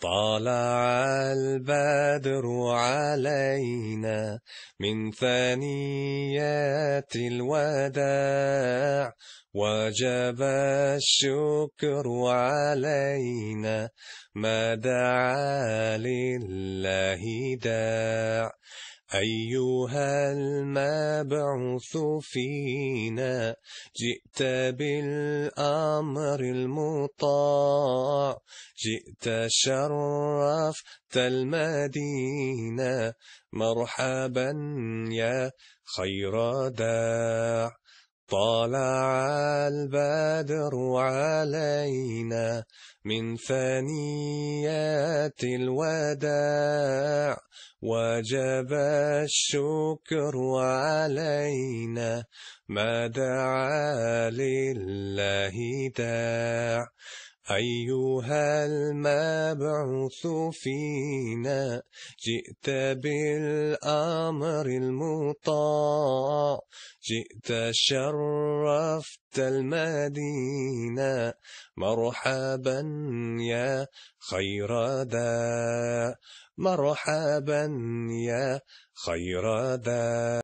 طلع البدر علينا من ثنيات الوداع، وجب الشكر علينا ما دعا لله داع. أيها المبعوث فينا جئت بالأمر المطاع، جئت شرفت المدينة مرحبا يا خير داع. طلع البدر علينا من ثنيات الوداع، وجب الشكر علينا ما دعا لله داع. أيها المبعوث فينا جئت بالأمر المطاع، جئت شرفت المدينة مرحبا يا خير داع، مرحبا يا خير داع.